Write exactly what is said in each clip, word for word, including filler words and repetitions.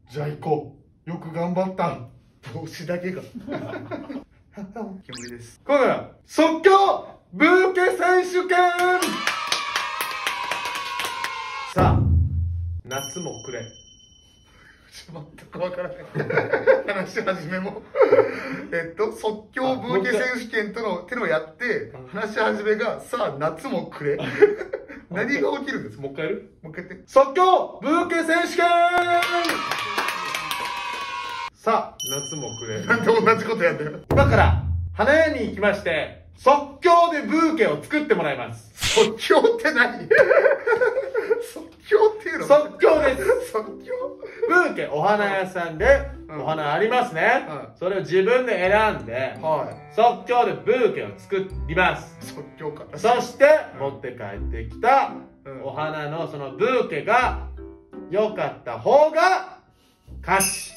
じゃあ行こう。よく頑張った。帽子だけが煙です。今回は即興ブーケ選手権。さあ、夏もくれ。全く分からない話し始めもえっと即興ブーケ選手権との手のやって話し始めがさあ夏もくれ何が起きるんですか。もう一回やる。もう一回やって。即興ブーケ選手権。さあ夏もくれ。なんで同じことやんだよ。今から花屋に行きまして即興でブーケを作ってもらいます。即興って何即興っていうの。即興です。即興ブーケ、お花屋さんでお花ありますね、うん、それを自分で選んで、はい、即興でブーケを作ります。即興か。そして持って帰ってきたお花のそのブーケが良かった方が勝ち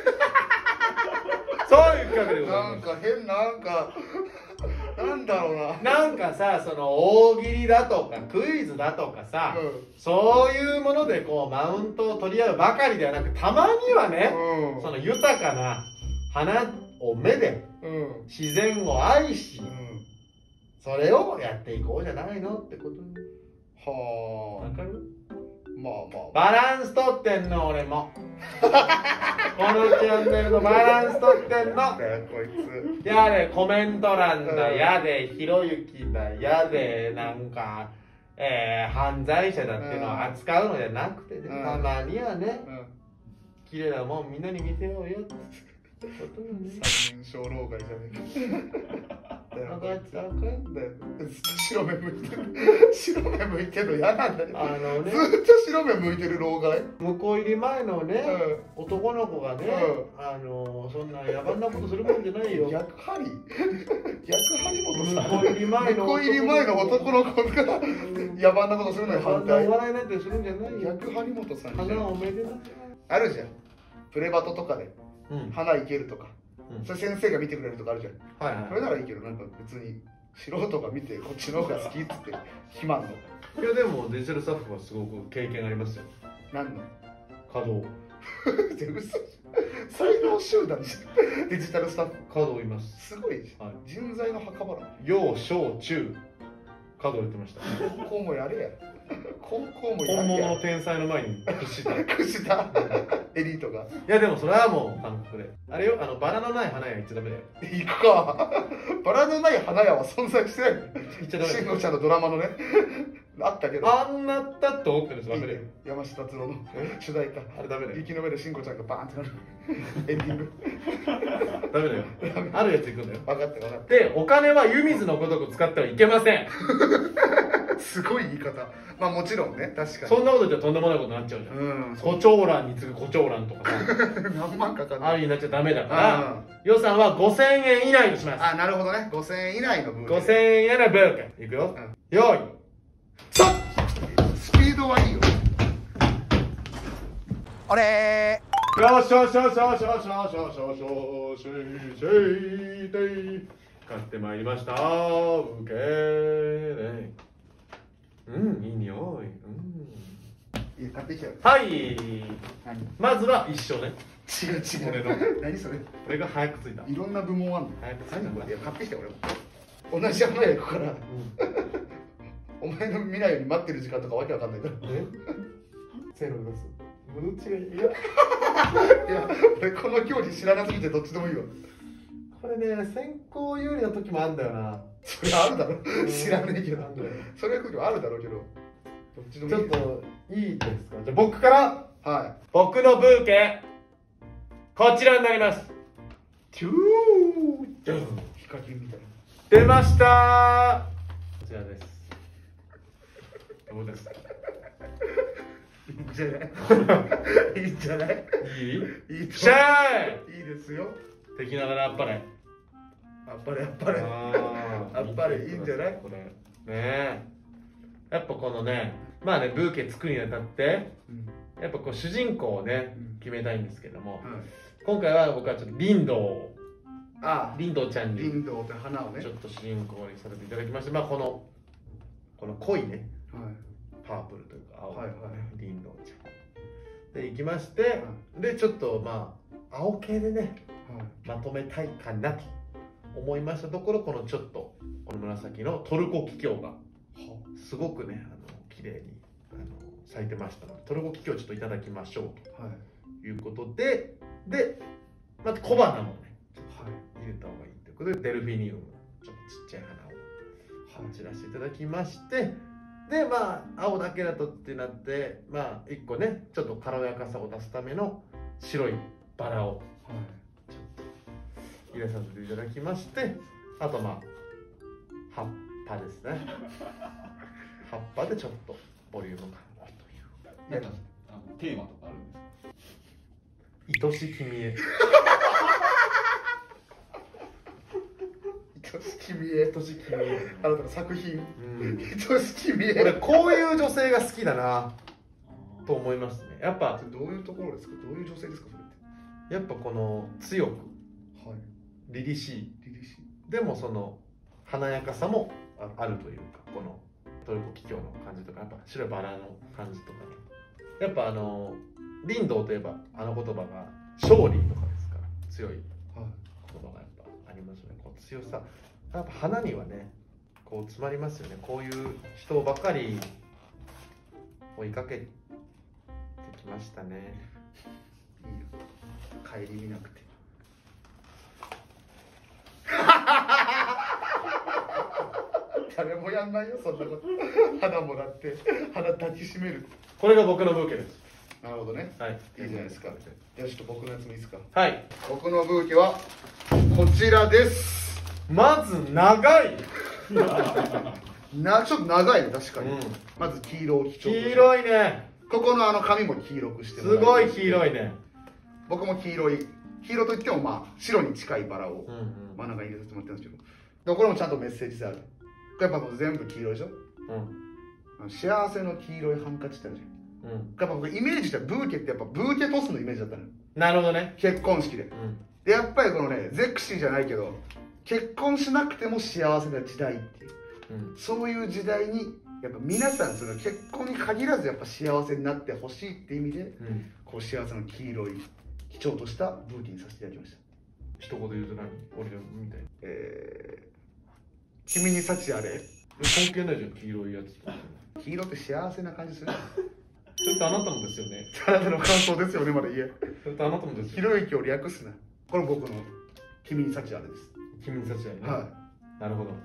そういう企画でございます。なんか変なんかなんだろうな。なんかさ、その大喜利だとかクイズだとかさ、うん、そういうものでこうマウントを取り合うばかりではなく、たまにはね、うん、その豊かな花を目で、うん、自然を愛し、うん、それをやっていこうじゃないのってこと。はあ。わかる？まあまあ。バランス取ってんの俺も。このチャンネルのバランス取ってんの。こいつ。やでコメント欄だ、やでひろゆきだ、やでなんか、えー、犯罪者だっていうのを扱うのじゃなくてね、たまにはね、綺麗なもんみんなに見せようよってことよね。三人称老害じゃねえか。分かった分かんだよ。白目向いてる白目向いてるの嫌なんだよ。あのね、ずっと白目向いてる老害。向こう入り前のね、うん、男の子がね、うん、あのそんな野蛮なことするもんじゃないよ。逆張り逆張り元さん。向こう入り前の向こう入り前の男の子が野蛮なことするのに反対。お笑いなんてするんじゃないよ。逆張本さん。花おめでなさい。あるじゃん、プレバトとかで、うん、花いけるとか、うん、それ先生が見てくれるとかあるじゃん。はいはい、それならいいけど、なんか別に素人が見てこっちの方が好きっつって肥満の。いやでもデジタルスタッフはすごく経験ありますよ。何の？稼働嘘才能集団じゃんデジタルスタッフ。稼働います。すごい、はい、人材の墓場だ。幼小中稼働やってました。高校もやれや。高校もやれや。本物の天才の前に屈した屈したエリートが。いやでもそれはもう韓国であれよ、あのバラのない花屋行っちゃダメだよ。行くかバラのない花屋は存在してない。行っちゃダメだよ。慎吾ちゃんのドラマのねあったけど、あんなったって思ってるんです。ダメだよ。山下達郎の主題歌あれダメだよ。雪の上で慎吾ちゃんがバーンってなるエンディングダメだよ。あるやつ行くんだよ。分かって分かって。で、お金は湯水のごとく使ってはいけませんすごい言い方。まあもちろんね、確かにそんなこと言ったらとんでもないことになっちゃうじゃん。うん、胡蝶蘭に次ぐ胡蝶蘭とか何万かかる。ありになっちゃダメだから、予算はごせんえん以内にします。あ、なるほどね。ごせんえん以内のブーケ。ごせんえん以内のブーケいくよ。よいさっ、スピードはいいよ。あれーよしよしよしよしよしよしよしよしよしよしよし買ってまいりました。ブーケね。うん、いい匂い。うん。いや、買ってきちゃう。はい。まずは一緒ね。違う違う。俺の。何それ。俺が早く着いた。いろんな部門あんの。早く着いた。何これ。いや、買ってきた俺も。同じ花屋行くから。お前の未来より待ってる時間とかわけわかんないから。え？せーの出す。どっちがいい？いや、いや、俺この競技知らなすぎてどっちでもいいわ。これね、先行有利の時もあるんだよな。それあるだろ。知らないけど。それはあるだろうけど。どっちでもいい。ちょっといいですか。じゃあ僕から、はい。僕のブーケ、こちらになります。チュードン。ヒカキンみたいな。出ましたー。こちらです。どうですか。いいんじゃないいいんじゃないいいいいシャーイいいですよ。敵ながらあっぱれ。あっぱれあっぱれ。あっぱれいいんじゃないこれ。ねえ。やっぱこのね、まあね、ブーケ作るにあたって、うん、やっぱこう主人公をね、うん、決めたいんですけども、うん、今回は僕はちょっとリンドウを、ああ、リンドウちゃんに、リンドウって花をね、ちょっと主人公にさせていただきまして、まあこの、この濃いね、はい、パープルというか青の、ね、はいはい、リンドウちゃん。 で行きまして、でちょっとまあ青系でね、まとめたいかなと思いましたところ、このちょっとこの紫のトルコキキョウがすごくね、あの綺麗にあの咲いてましたので、トルコキキョウちょっといただきましょうということで、でまた小花もね入れた方がいいということで、デルフィニウムちょっとちっちゃい花を散らしていただきまして、でまあ青だけだとってなって、まあいっこねちょっと軽やかさを出すための白いバラをちょっと入れさせていただきまして、あとまあ葉っぱですね葉っぱでちょっとボリューム感をという。 なんかテーマとかあるんですか？ 愛し君へ愛し君へ、 愛し君へ、 あなたの作品、 うん、 愛し君へ。 俺こういう女性が好きだなと思いますね。やっぱどういうところですか？どういう女性ですかそれって？ やっぱこの強く、 はい、 凛々しい、 凛々しいでもその華やかさもあるというか、このトルコキキョウの感じとか、やっぱ白いバラの感じとか、やっぱあの林道といえばあの言葉が勝利とかですから、強い言葉がやっぱありますよね。こう強さ、やっぱ花にはねこう詰まりますよね。こういう人ばかり追いかけてきましたね。 いいよ、帰り見なくて誰もやんないよそんなこと花もらって花抱きしめる。 これが僕のブーケです。 なるほどね、 はい、 いいじゃないですか。じゃあちょっと僕のやつもいいですか？ はい、 僕のブーケはこちらです。 まず長いな、ちょっと長いね、確かに、 うん、 まず黄色を基調、 黄色いね。 ここのあの髪も黄色くしてもらすごい黄色いね。 僕も黄色い、黄色といってもまあ白に近いバラをうん、うん、 真ん中に入れさせてもらってるんですけど、でもこれもちゃんとメッセージ性ある。やっぱもう全部黄色いでしょ、うん、幸せの黄色いハンカチってあるじゃん。うん、やっぱ僕イメージしたブーケってやっぱブーケトスのイメージだったのよ。なるほどね。 結婚式で、うん、でやっぱりこのねゼクシーじゃないけど結婚しなくても幸せな時代っていう、うん、そういう時代にやっぱ皆さんその結婚に限らずやっぱ幸せになってほしいっていう意味で、うん、こう幸せの黄色い基調としたブーケにさせていただきました。 一言言うと何？俺みたいに、 えー、君に幸あれ。 関係ないじゃん黄色いやつ。 黄色って幸せな感じする。 それってあなたもですよね。 あなたの感想ですよね、まだ言え。 それってあなたもですよ。 ひろゆきを略すな。これ僕の君に幸あれです。 君に幸あれね。はい。なるほど。はい。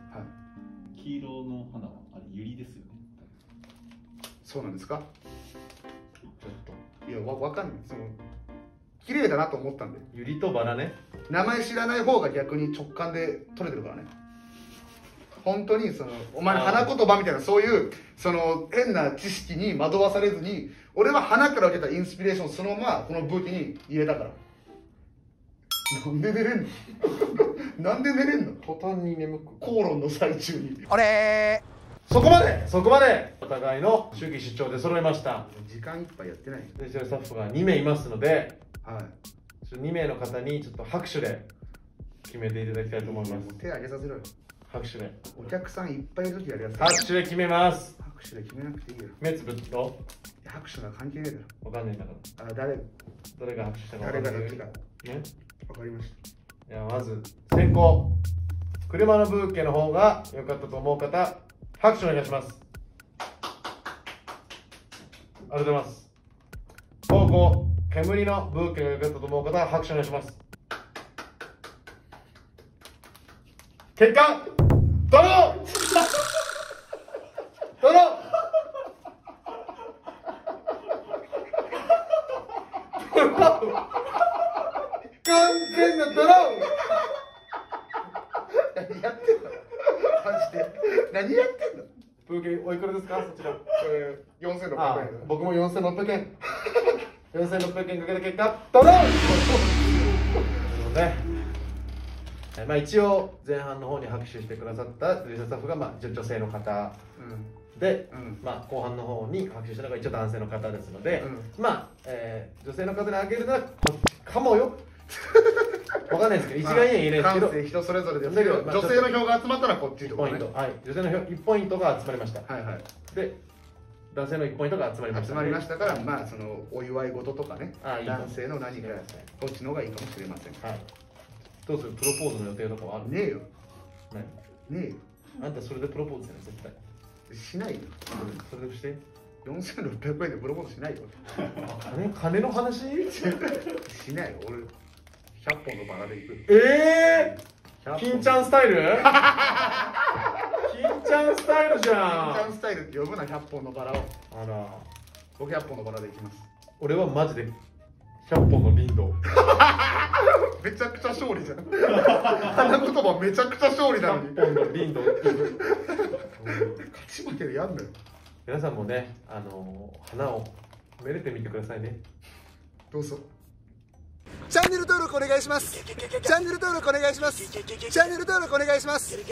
黄色の花はあれユリですよね。 そうなんですか。 ちょっと。いや、わ、わかんない。その。綺麗だなと思ったんで。 ユリとバラね。 名前知らない方が逆に直感で取れてるからね。本当にそのお前の花言葉みたいなそういうその変な知識に惑わされずに、俺は花から受けたインスピレーションをそのままこのブーケに入れたから。なんで寝れんのなんで寝れんの？ 途端に眠く口論の最中に。 あれー、そこまでそこまでお互いの主義主張で揃いました。 時間いっぱいやってない。 でスタッフがにめいいますので、 はい、 にめいの方にちょっと拍手で決めていただきたいと思います。 手挙げさせろよ。拍手で。お客さんいっぱいいる時やるやつ。 拍手で決めます。 拍手で決めなくていいよ。 目つぶっと。 拍手は関係ねえだろ。 わかんないんだから。 あ、誰？ どれが拍手したか誰がどっちか。ね。わかりました。 いや、まず先行。車のブーケの方が良かったと思う方、拍手お願いします。ありがとうございます。後攻、煙のブーケが良かったと思う方、拍手お願いします。結果ドロードロー完全なドロー。 何やってんのマジで何やってんの。 ブーケおいくらですかそちら。 よんせんろっぴゃくえん。 僕もよんせんろっぴゃくえんよんせんろっぴゃくえんかけた結果ドローということで、まあ一応前半の方に拍手してくださったスタッフがまあ女性の方で、うん、まあ後半の方に拍手したのが一応男性の方ですので、うん、まあ、えー、女性の方にあげるのはこっちかもよわかんないですけど、一概には言えないですけど、 感性人それぞれですけど、女性の票が集まったらこっちとかね。 はい、女性の票いちポイントが集まりました。はいはい。で、 男性のいちポイントが集まりました、 集まりましたから、まあそのお祝い事とかね、 あいい男性の何かこっちの方がいいかもしれません。 はい。どうする？プロポーズの予定とかはある？ ねえよ。 ねねえよ。 あんたそれでプロポーズするの絶対。 しないよ。 それでして。 よんせんろっぴゃくえんでプロポーズしないよ。 金金の話？ しないよ。俺ひゃっぽんのバラで行く。 ええー。金ちゃんスタイル？金ちゃんスタイルじゃん。 金ちゃんスタイルって呼ぶな、ひゃっぽんのバラを。 あら。 僕ひゃっぽんのバラで行きます。 俺はマジでひゃっぽんのリンド。 めちゃくちゃ勝利じゃん。花言葉めちゃくちゃ勝利なのに。 ひゃっぽんのリンド。 勝ち負けでやんのよ。 皆さんもね、あのー、花をめでてみてくださいね。 どうぞ。チャンネル登録お願いします。チャンネル登録お願いします。チャンネル登録お願いします。